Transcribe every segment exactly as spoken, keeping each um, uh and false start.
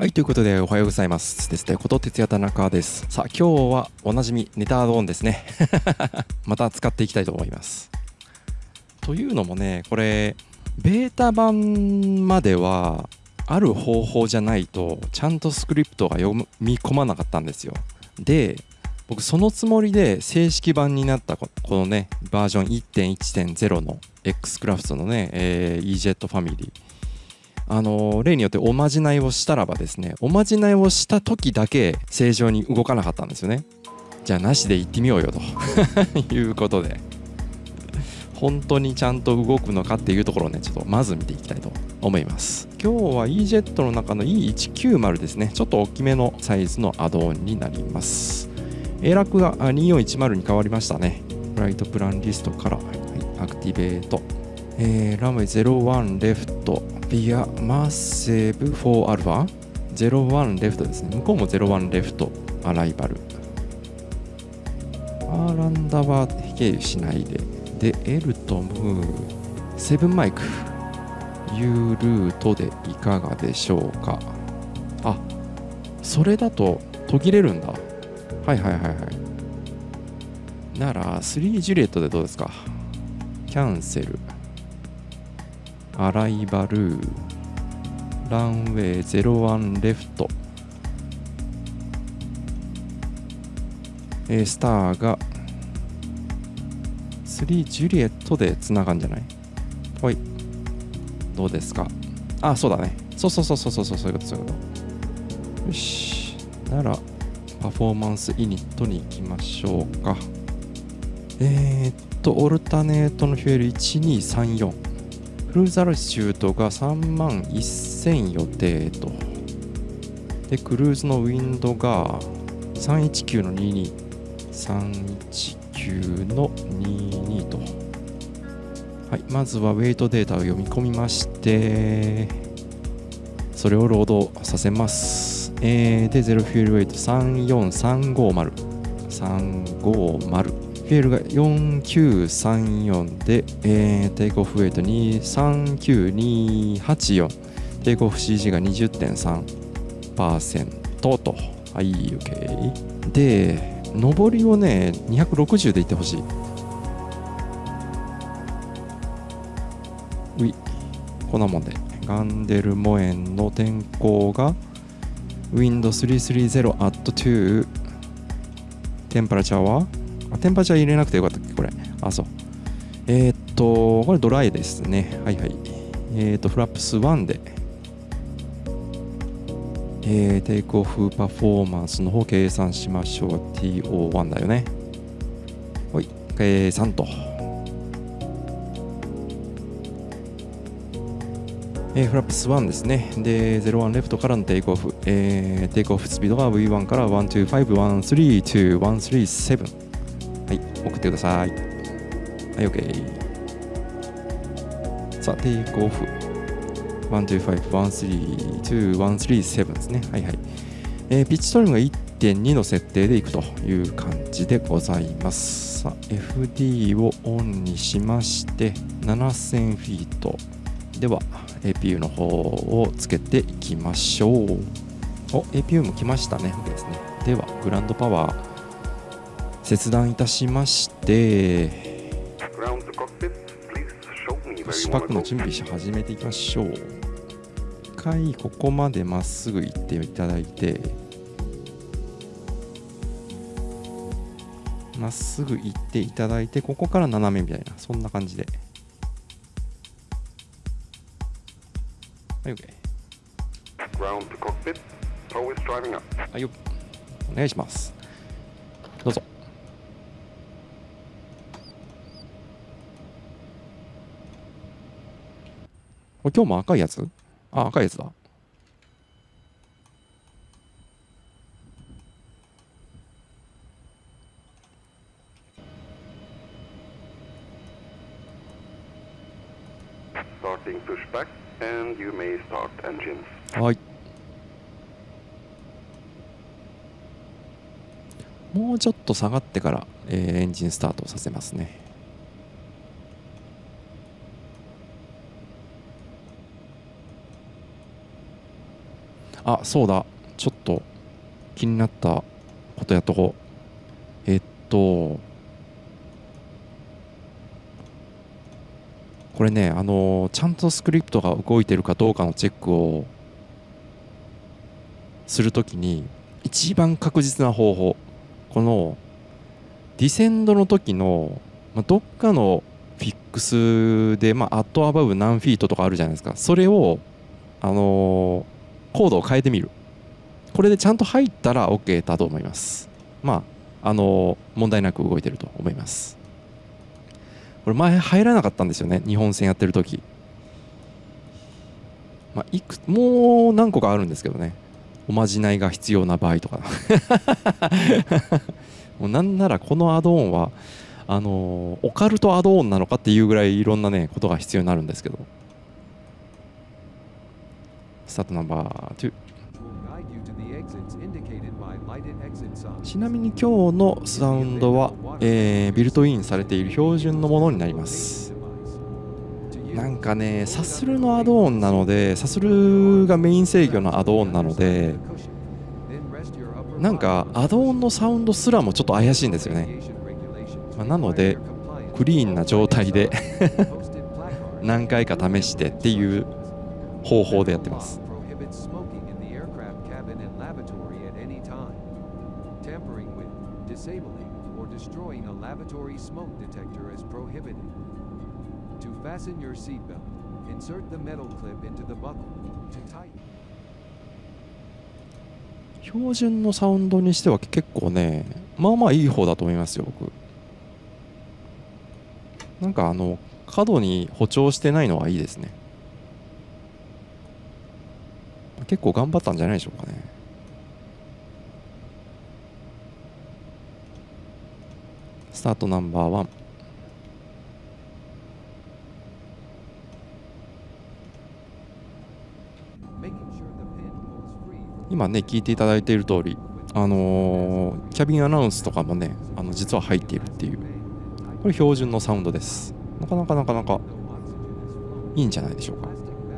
はい、ということでおはようございます。ですね、こと哲也田中です。さあ、今日はおなじみネタアドオンですね。また使っていきたいと思います。というのもね、これ、ベータ版までは、ある方法じゃないと、ちゃんとスクリプトが読み込まなかったんですよ。で、僕そのつもりで正式版になったこのね、バージョン いってんいちてんゼロ の Xcraft のね、えー、イージェット ファミリー。あの例によっておまじないをしたらばですね、おまじないをした時だけ正常に動かなかったんですよね。じゃあなしで行ってみようよということで、本当にちゃんと動くのかっていうところをね、ちょっとまず見ていきたいと思います。今日は イージェット の中の イーせんきゅうじゅう ですね、ちょっと大きめのサイズのアドオンになります。A ラックがによんいちまるに変わりましたね。フライトプランリストから、はい、アクティベート、えー、ランウェイゼロワンレフトビアマッセーブ フォーアルファ ゼロワンレフトですね。向こうもゼロワンレフトアライバル、アーランダは経由しないで、で L とムーセブンマイクいうルートでいかがでしょうか。あ、それだと途切れるんだ。はいはいはいはい。ならスリージュリエットでどうですか。キャンセル、アライバル、ランウェイゼロワンレフト、スターがスリージュリエットでつながんじゃない。ほい、どうですか。あ、そうだね。そうそうそうそうそうそう、そういうことそういうこと。よし、ならパフォーマンスイニットに行きましょうか。えー、っとオルタネートのフュエルいちにさんよん、クルーズアルティチュードがさんまんせん予定と。で、クルーズのウィンドがさんいちきゅうのにじゅうに、さんいちきゅうのにじゅうにと。はい、まずはウェイトデータを読み込みまして、それをロードさせます。えー、で、ゼロフュールウェイトさんよんさんごまる、さんごまる。フュエルがよんきゅうさんよんで、えー、テイクオフウェイトにさんきゅうにはちよん、テイクオフ シージー が にじゅってんさんパーセント と。はい、OK。で、上りをね、にひゃくろくじゅうでいってほしい。うい、こんなもんで。ガンデルモエンの天候が、ウィンドさんさんゼロ at に、テンパラチャーはあ、テンパラチャー入れなくてよかったっけこれ。あ、そう。えー、っと、これドライですね。はいはい。えー、っと、フラップスいちで、えー、テイクオフパフォーマンスの方計算しましょう。ティーオーワン だよね。ほい、計算と。えー、フラップスいちですね。で、ゼロワンレフトからのテイクオフ。えー、テイクオフスピードが ブイワン からいちにご、いちさん、いちさんに、いちさんさんなな。はい、送ってください。はい、OK。さあ、テイクオフ。いちにご、いちさん、いちさんに、いちさんさんですね。はいはい。えー、ピッチトリムが いってんに の設定でいくという感じでございます。さあ、エフディー をオンにしまして、ななせんフィート。では、エーピーユー の方をつけていきましょう。お、エーピーユー も来ましたね。OK ですね。では、グランドパワー、切断いたしまして、プッシュバックの準備し始めていきましょう。一回ここまでまっすぐ行っていただいて、まっすぐ行っていただいて、ここから斜めみたいな、そんな感じで。はい、OK。はいよ、お願いします。どうぞ。これ今日も赤いやつ？あ、赤いやつだ。はい。もうちょっと下がってから、えー、エンジンスタートさせますね。 あ、そうだ、ちょっと気になったことやっとこう。えっとこれね、あのーちゃんとスクリプトが動いてるかどうかのチェックをするときに一番確実な方法、このディセンドの時の、まあ、どっかのフィックスで、まあ、アットアバブ何フィートとかあるじゃないですか。それを、あのーコードを変えてみる。これでちゃんと入ったら OK だと思います。まあ、あのー問題なく動いてると思います。これ前入らなかったんですよね、日本戦やってる時。まあ、いくもう何個かあるんですけどね、おまじないが必要な場合とかもうなんならこのアドオンはあのーオカルトアドオンなのかっていうぐらいいろんなねことが必要になるんですけど。スタートナンバーに。ちなみに今日のサウンドは、えー、ビルトインされている標準のものになります。なんかね、サスルのアドオンなので、サスルがメイン制御のアドオンなので、なんかアドオンのサウンドすらもちょっと怪しいんですよね。まあ、なのでクリーンな状態で何回か試してっていう方法でやってます。標準のサウンドにしては結構ね、まあまあいい方だと思いますよ、僕。なんかあの過度に補聴してないのはいいですね。結構頑張ったんじゃないでしょうかね。スタートナンバーワン。今ね聞いていただいている通り、あのー、キャビンアナウンスとかもね、あの実は入っているっていう、これ標準のサウンドです。なかなかなかなかいいんじゃないでしょうか。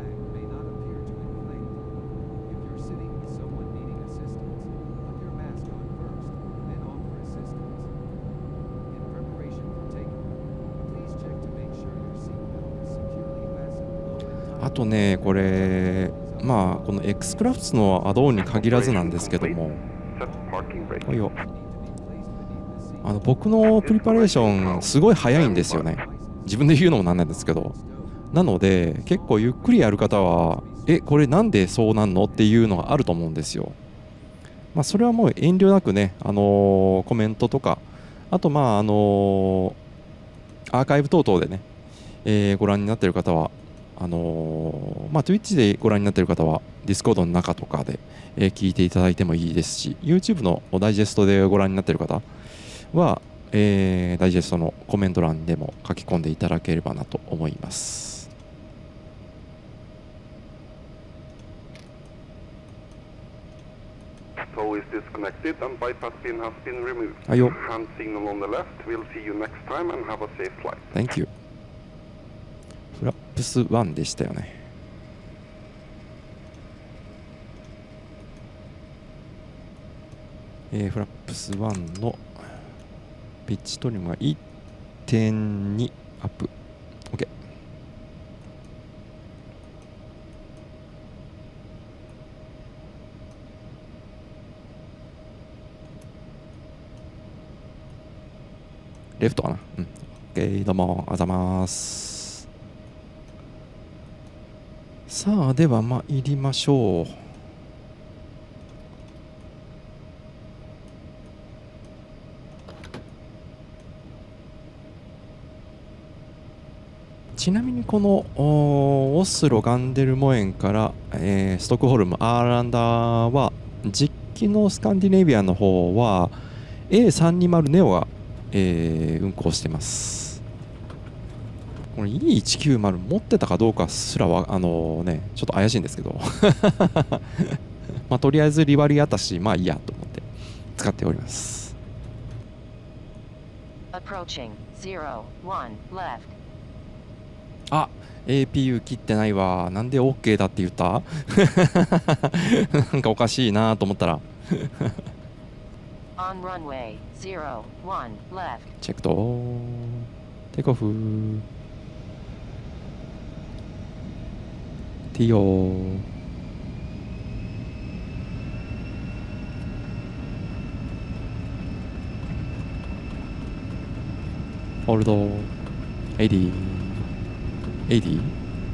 あとね、これまあこの X クラフトのアドオンに限らずなんですけども、おいよ、あの僕のプリパレーションすごい早いんですよね。自分で言うのもなんなんですけど、なので結構ゆっくりやる方はえこれなんでそうなんのっていうのがあると思うんですよ。まあそれはもう遠慮なくね、あのー、コメントとか、あとまああのー、アーカイブ等々でね、えー、ご覧になっている方はあのーまあ、Twitch でご覧になっている方は Discord の中とかで、えー、聞いていただいてもいいですし、 YouTube のダイジェストでご覧になっている方は、えー、ダイジェストのコメント欄でも書き込んでいただければなと思います。はいよ。Thank you。フラップスワンでしたよね。えー、フラップスワンのピッチトリムが いってんに アップ。OK。レフトかな。うん。OK、どうも、ありがとうございます。さあ、では参りましょう。ちなみにこのオスロガンデルモエンから、えー、ストックホルムアーランダは実機のスカンディネビアの方は エーさんにじゅう ネオが、えー、運行してます。これ イーせんきゅうじゅう 持ってたかどうかすらはあのねちょっと怪しいんですけどまあとりあえずリバリアたし、まあいいやと思って使っております。 あ、 エーピーユー 切ってないわ。なんで OK だって言ったなんかおかしいなと思ったら On runway zero one left. チェックとテイクオフ。ティオホールドはちじゅう はちじゅう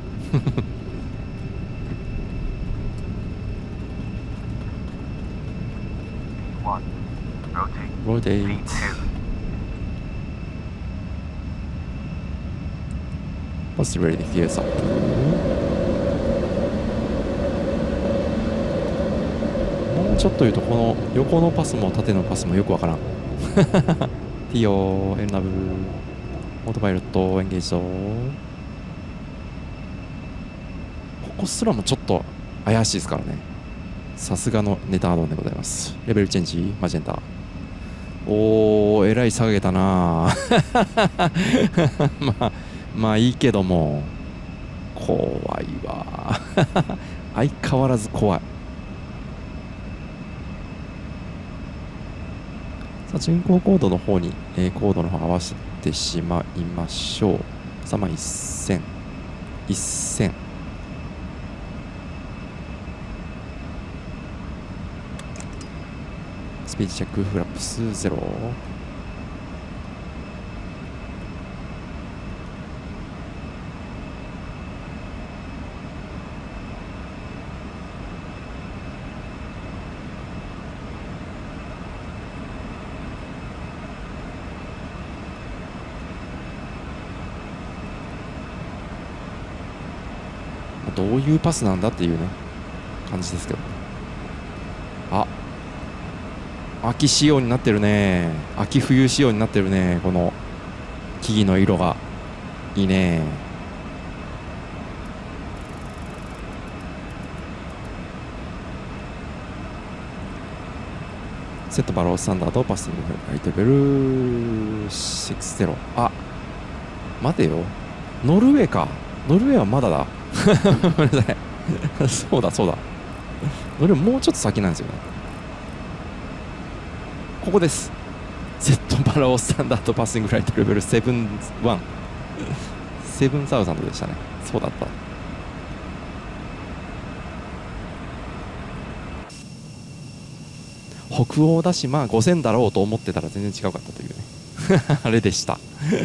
One. Rotate. ローテ Feet two. パスレディフィエスアップ。もうちょっと言うとこの横のパスも縦のパスもよくわからんティオエルナブオートパイロットエンゲージド。ここすらもちょっと怪しいですからね。さすがのネタードンでございます。レベルチェンジマジェンタ。おー、えらい下げたなまあまあいいけども怖いわ相変わらず怖い。さあ人工コードの方に、えー、コードの方合わせてしまいましょう。さあまあいっせんいっせんスピードチェックフラップスゼロ。どういうパスなんだっていうね感じですけど。あ、秋仕様になってるね。秋冬仕様になってるね。この木々の色がいいね。セットバロースタンダードパスティングライトベルろくじゅう。あ、待てよ、ノルウェーか。ノルウェーはまだだごめんなさいそうだそうだ、ノルウェーもうちょっと先なんですよね。ここです。セットバラオスタンダードパッシングライトレベルセブンワンセブンサウザンドでしたね。そうだった。北欧だしまあごせんだろうと思ってたら全然違うかったというねあれでした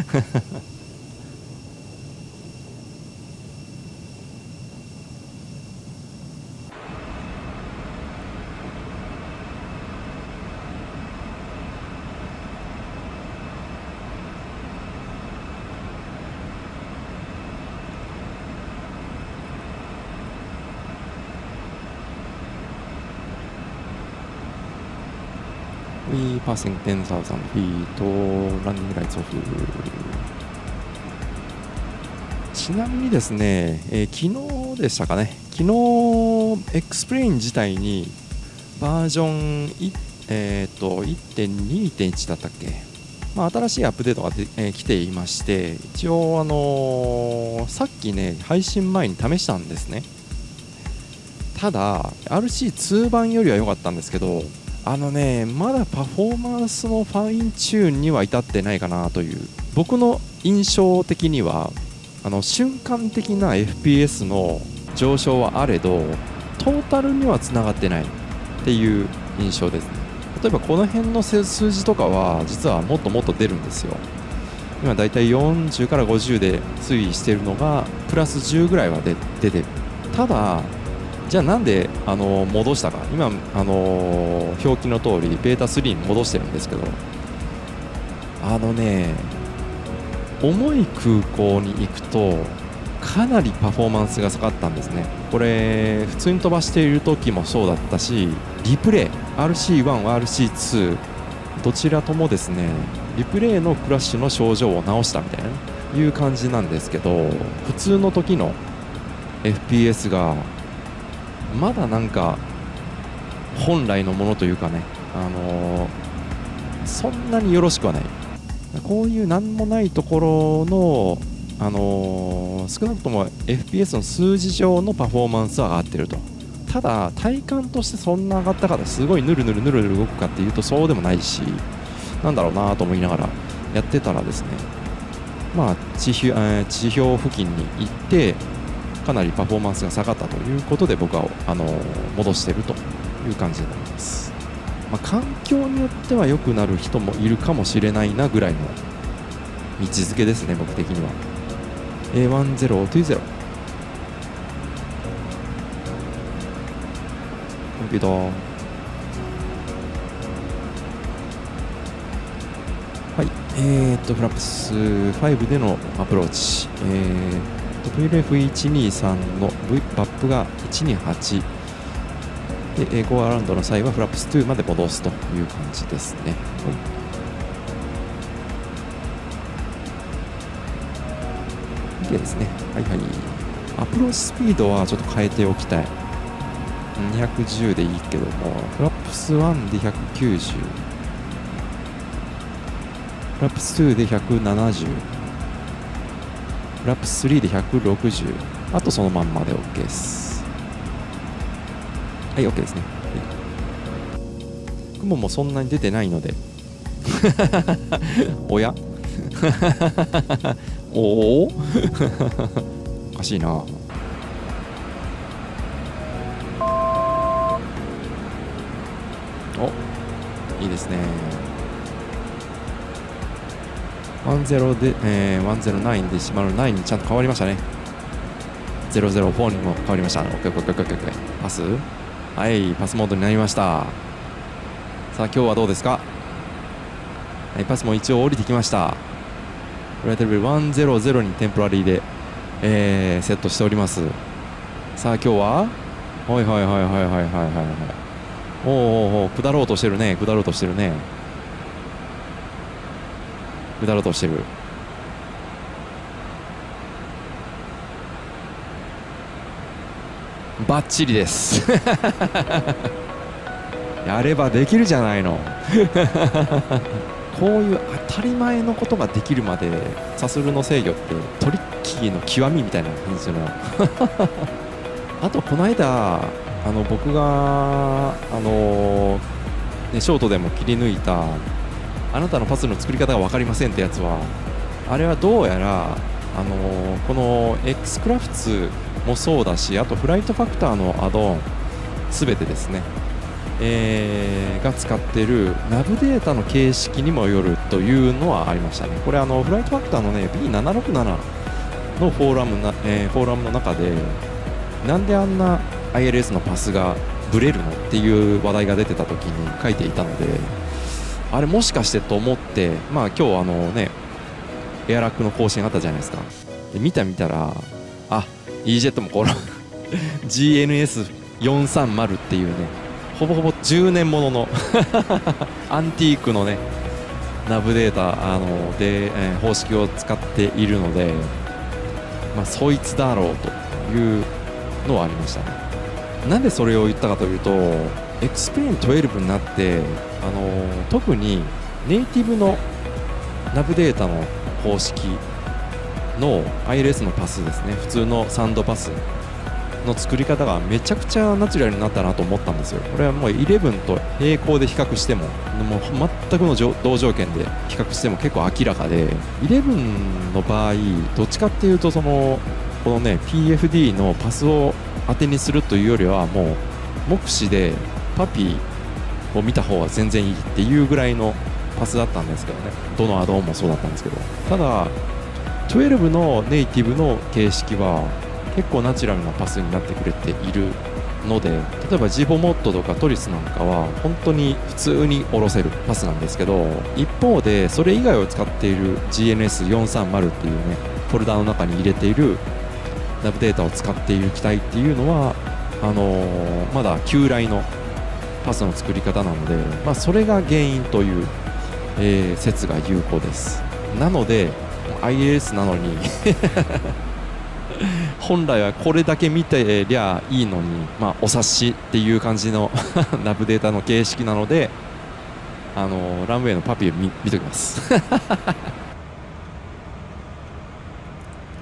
We passing じゅうさん feet running lights off。 ちなみにですね、えー、昨日でしたかね、昨日エクスプレイン自体にバージョンい、えー、と いってんにてんいち だったっけ、まあ、新しいアップデートがで、えー、来ていまして、一応、あのー、さっきね配信前に試したんですね。ただ アールシーツー 版よりは良かったんですけど、あのねまだパフォーマンスのファインチューンには至ってないかなという、僕の印象的にはあの瞬間的な エフピーエス の上昇はあれどトータルにはつながってないっていう印象ですね。例えばこの辺の数字とかは実はもっともっと出るんですよ。今だいたいよんじゅうからごじゅうで推移しているのがプラスじゅうぐらいはで出てる。ただじゃあなんであの戻したか、今あの表記の通りベータスリーに戻してるんですけど、あのね重い空港に行くとかなりパフォーマンスが下がったんですね。これ普通に飛ばしている時もそうだったし、リプレイ アールシーワン、アールシーツー どちらともですねリプレイのクラッシュの症状を直したみたいな、ね、いう感じなんですけど、普通の時の エフピーエス がまだなんか本来のものというかね、あのー、そんなによろしくはない。こういう何もないところのあのー、少なくとも エフピーエス の数字上のパフォーマンスは上がってると。ただ体感としてそんな上がったからすごいヌルヌルヌルヌル動くかっていうとそうでもないし、なんだろうなと思いながらやってたらですね、まあ地表、えー、地表付近に行ってかなりパフォーマンスが下がったということで僕はあのー、戻しているという感じになります。まあ、環境によっては良くなる人もいるかもしれないなぐらいの位置づけですね、僕的には。えー、じゅう、にじゅう。コンピューター。はい、えー、っと、フラップスごでのアプローチ。えー、ブイエルエフいちにさん の V バップがいちにはち。で、ゴーアラウンドの際はフラップスにまで戻すという感じですね。はい、でですね。はいはい。アプローチスピードはちょっと変えておきたい。にひゃくじゅうでいいけども、フラップスいちでひゃくきゅうじゅう、フラップスにでひゃくななじゅう、フラップスさんでひゃくろくじゅう、あとそのまんまで OK です。はい、OK ですね。はい、雲もそんなに出てないのでおやおおおかしいな。お、いいですね。じゅうで、えー、ひゃくきゅうでシマルきゅうにちゃんと変わりましたね。ゼロゼロよんにも変わりました。オッケーオッケーオッケーオッケー。パス、はい、パスモードになりました。さあ今日はどうですか。はい、パスも一応降りてきました。フライトレベルひゃくにテンポラリーで、えー、セットしております。さあ今日ははいはいはいはいはいはいはいはい。おーおーおー、下ろうとしてるね、下ろうとしてるね、下ろうとしてる。バッチリですやればできるじゃないのこういう当たり前のことができるまでサスルの制御ってトリッキーの極みみたいな感じのあとこの間あの僕があの、ね、ショートでも切り抜いたあなたのパスの作り方が分かりませんってやつは、あれはどうやらあのこの X クラフツもそうだし、あとフライトファクターのアドオンすべてですね、えー、が使っているナブデータの形式にもよるというのはありましたね。これあのフライトファクターのね ビーななろくなな のフォーラムな、えー、フォーラムの中でなんであんな アイエルエス のパスがブレるのっていう話題が出てた時に書いていたので、あれもしかしてと思って、まあ今日あのねエアラックの更新あったじゃないですか。で見た見たら、あ イージェット もこのジーエヌエスよんさんまる っていうね、ほぼほぼじゅうねんもののアンティークのねナブデータあので、えー、方式を使っているので、まあそいつだろうというのはありましたね。なんでそれを言ったかというと、エクスプレインじゅうにになって、あのー、特にネイティブのナブデータの方式の アイエルエス のパスですね、普通のサンドパスの作り方がめちゃくちゃナチュラルになったなと思ったんですよ。これはもうじゅういちと並行で比較しても、もう全くの同条件で比較しても結構明らかで、じゅういちの場合どっちかっていうとそのこのね ピーエフディー のパスを当てにするというよりは、もう目視でパピーを見た方が全然いいっていうぐらいのパスだったんですけどね。どのアドオンもそうだったんですけど、ただじゅうにのネイティブの形式は結構ナチュラルなパスになってくれているので、例えばジボモットとかトリスなんかは本当に普通に下ろせるパスなんですけど、一方でそれ以外を使っている ジーエヌエスよんさんまる っていうねフォルダの中に入れているナブデータを使っている機体っていうのはあのー、まだ旧来のパスの作り方なので、まあ、それが原因という、えー、説が有効です。なので アイエルエス なのに本来はこれだけ見てりゃいいのに、まあ、お察しっていう感じのナブデータの形式なので、あのー、ランウェイのパピー見見ときます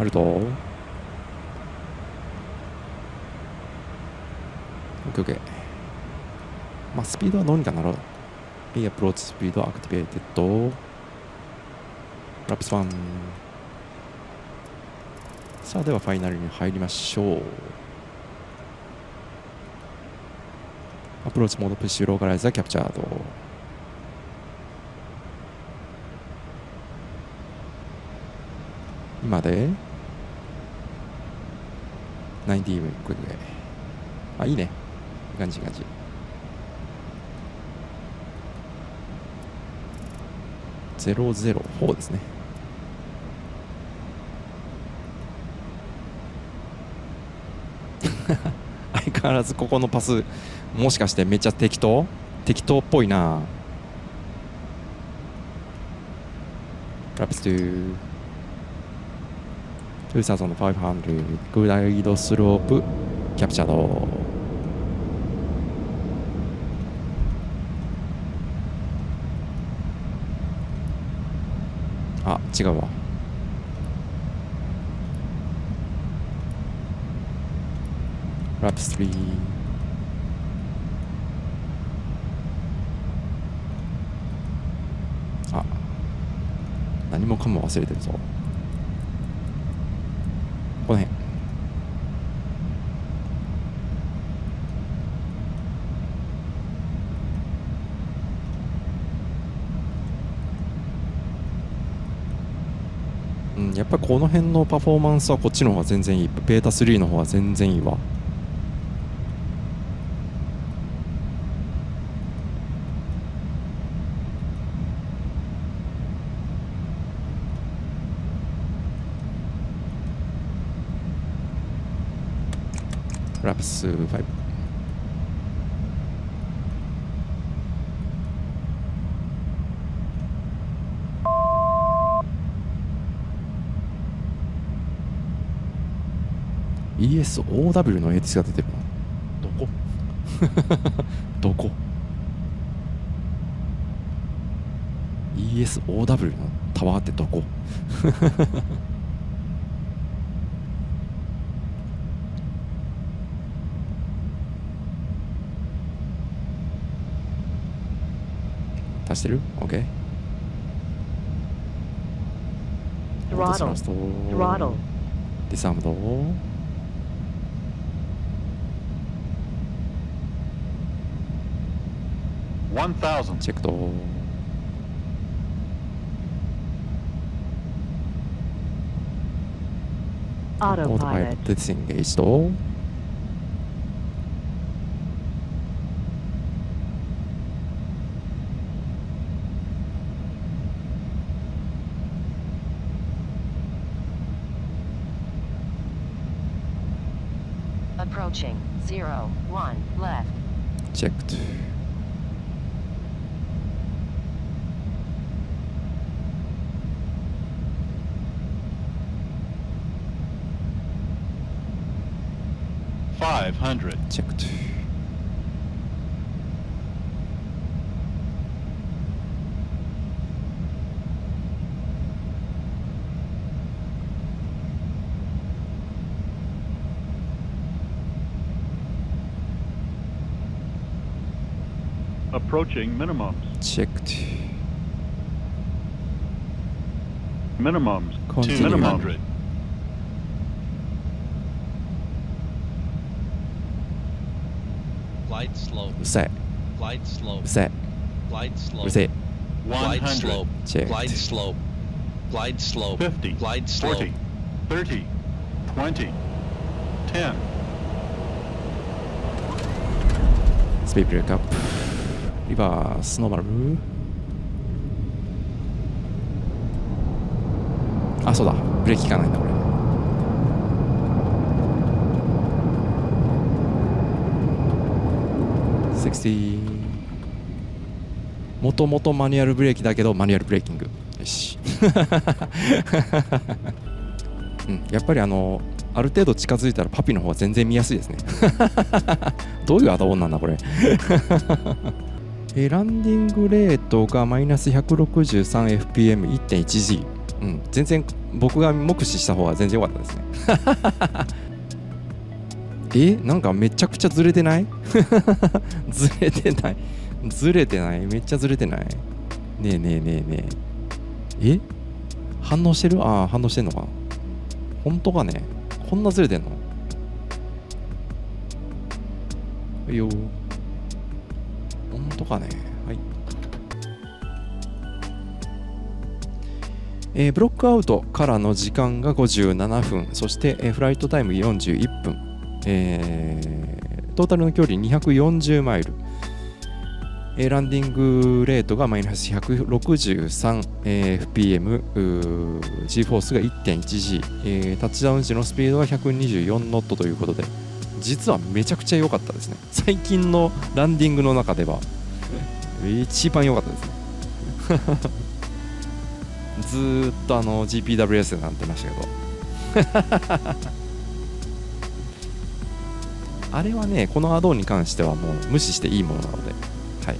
あると OK OK。まあスピードはどうにかなろう。B アプローチスピードアクティベーテッド。ラップスワン。さあではファイナルに入りましょう。アプローチモードプッシュローカライザーキャプチャード。今できゅうじゅうクイック。あ、いいね。いい感じいい感じ。ゼロゼロフォーですね。相変わらずここのパスもしかしてめっちゃ適当適当っぽいな。ラップストゥーにせんごひゃくグライドスロープキャプチャード。あ、違うわ。ラップスリー。あ、何もかも忘れてるぞ。この辺。うん、やっぱりこの辺のパフォーマンスはこっちの方が全然いい。ベータスリーの方が全然いいわ。ラップスファイブ。イーエスオーダブリュー の エーティー が出てるの。どこどこ イーエスオーダブリュー のタワーってどこ足してる ?OK。 Throttle. Throttle. ディサームド。 one thousand. チェックと。オートパイロッ Autopilot. トディスエンゲージと。 Approaching. Zero. One. Left. チェックと。 five hundred. チェックと。 Approaching minimums. チェックと。 Minimums. Continue. two hundred. うるさい。 Glide う slope. るさい。 Glide う slope. るせえ。 Glide slope. チェック。 Glide slope. Glide slope. fifty. Glide slope. forty. thirty. twenty. ten. スピードブレークアップ。リバースノーマル。あ、そうだ。ブレーキ効かないんだこれ。ろくじゅう。もともとマニュアルブレーキだけどマニュアルブレーキング。よし。うん、やっぱりあのある程度近づいたらパピの方が全然見やすいですね。どういうアドオンなんだこれ。えランディングレートがマイナス ひゃくろくじゅうさんエフピーエムいってんいちジー、うん、全然僕が目視した方が全然良かったですねえなんかめちゃくちゃずれてないずれてないずれてないめっちゃずれてない。ねえねえねえねええ反応してる。ああ反応してんのか。本当かね。こんなずれてんの。いいよ本当かね。はい、えー、ブロックアウトからの時間がごじゅうななふん、そして、えー、フライトタイムよんじゅういっぷん、えー、トータルの距離にひゃくよんじゅうマイル、えー、ランディングレートがマイナスひゃくろくじゅうさん、えー、エフピーエム、G フォースが いってんいちジー、えー、タッチダウン時のスピードがひゃくにじゅうよんノットということで、実はめちゃくちゃ良かったですね。最近のランディングの中では一番良かったですねずーっとあの ジーピーダブリューエス でなってましたけどあれはね、このアドオンに関してはもう無視していいものなので、はい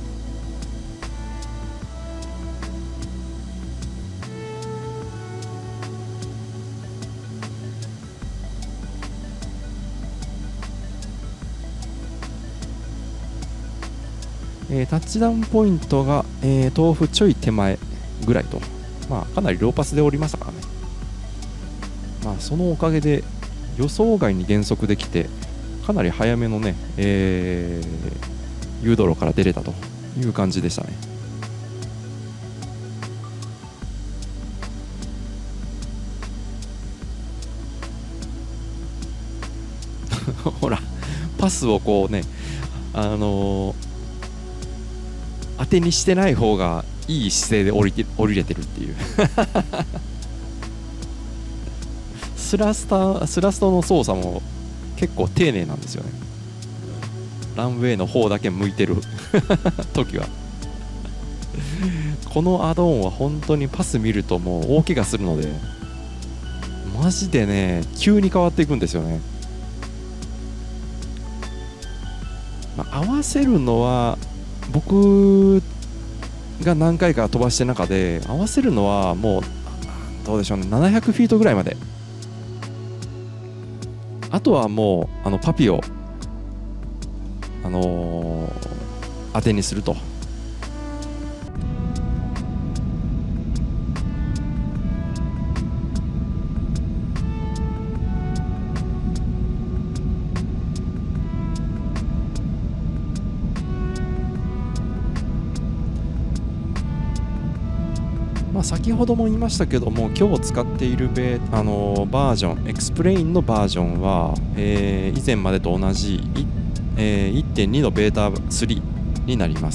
えー、タッチダウンポイントが、えー、豆腐ちょい手前ぐらいと、まあ、かなりローパスで降りましたからね。まあ、そのおかげで予想外に減速できて、かなり早めのね、えー、誘導路から出れたという感じでしたね。ほら、パスをこうね、あのー、当てにしてない方がいい姿勢で降りて降りれてるっていうスラスタスラストの操作も結構丁寧なんですよね。ランウェイの方だけ向いてる時はこのアドオンは本当にパス見るともう大怪我するので、マジでね急に変わっていくんですよね。まあ、合わせるのは僕が何回か飛ばしてる中で合わせるのはもうどうでしょうね、ななひゃくフィートぐらいまで。あとはもうあのパピを、あのー、当てにすると。まあ、先ほども言いましたけども、今日使っているベー、あのー、バージョンエクスプレインのバージョンは、えー、以前までと同じ、えー、いってんに のベータスリーになります。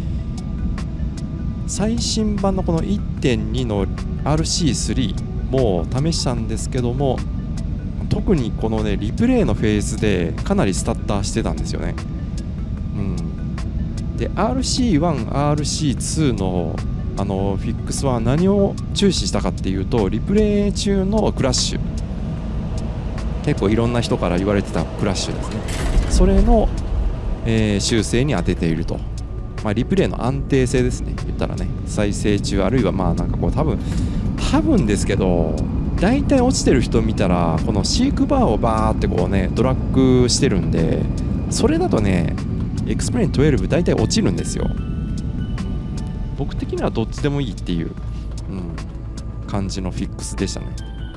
最新版のこの いってんに の アールシースリー も試したんですけども、特にこのねリプレイのフェーズでかなりスタッターしてたんですよね。うん、で アールシーワン、アールシーツー のあのフィックスは何を注視したかっていうと、リプレイ中のクラッシュ、結構いろんな人から言われてたクラッシュですね。それの、えー、修正に当てていると。まあ、リプレイの安定性ですね、言ったらね。再生中あるいはまあなんかこう多分多分ですけど、大体落ちてる人見たらこのシークバーをバーってこうねドラッグしてるんで、それだとねエクスプレインじゅうに大体落ちるんですよ。僕的にはどっちでもいいっていう、うん、感じのフィックスでしたね。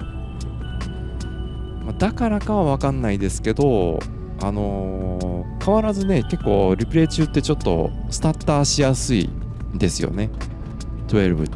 まあ、だからかは分かんないですけど、あのー、変わらずね結構リプレイ中ってちょっとスタッターしやすいんですよね、じゅうにって。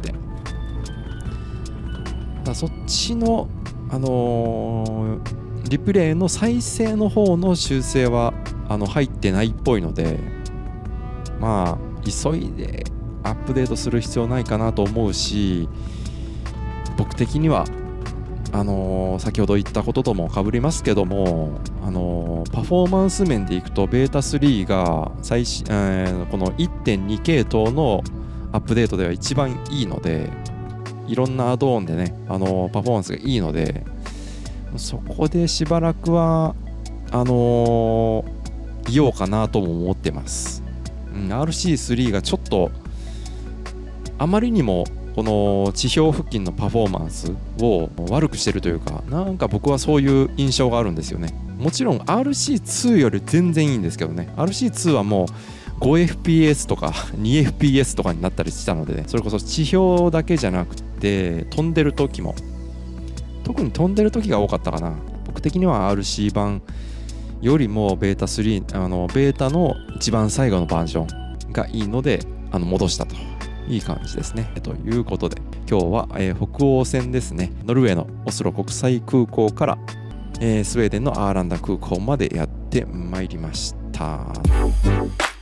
だそっちの、あのー、リプレイの再生の方の修正はあの入ってないっぽいので、まあ急いでアップデートする必要ないかなと思うし、僕的にはあのー、先ほど言ったことともかぶりますけども、あのー、パフォーマンス面でいくとベータスリーが最新、えー、この いってんに 系統のアップデートでは一番いいので、いろんなアドオンでね、あのー、パフォーマンスがいいので、そこでしばらくはあのー、いようかなとも思ってます。うん、アールシースリー がちょっとあまりにもこの地表付近のパフォーマンスを悪くしてるというか、なんか僕はそういう印象があるんですよね。もちろん アールシーツー より全然いいんですけどね。 アールシーツー はもう ごエフピーエス とか にエフピーエス とかになったりしたので、ね、それこそ地表だけじゃなくて飛んでる時も、特に飛んでる時が多かったかな。僕的には アールシー 版よりもベータスリー、あのベータの一番最後のバージョンがいいので、あの戻したといい感じですね。ということで今日は、えー、北欧線ですね。ノルウェーのオスロ国際空港から、えー、スウェーデンのアーランダ空港までやってまいりました。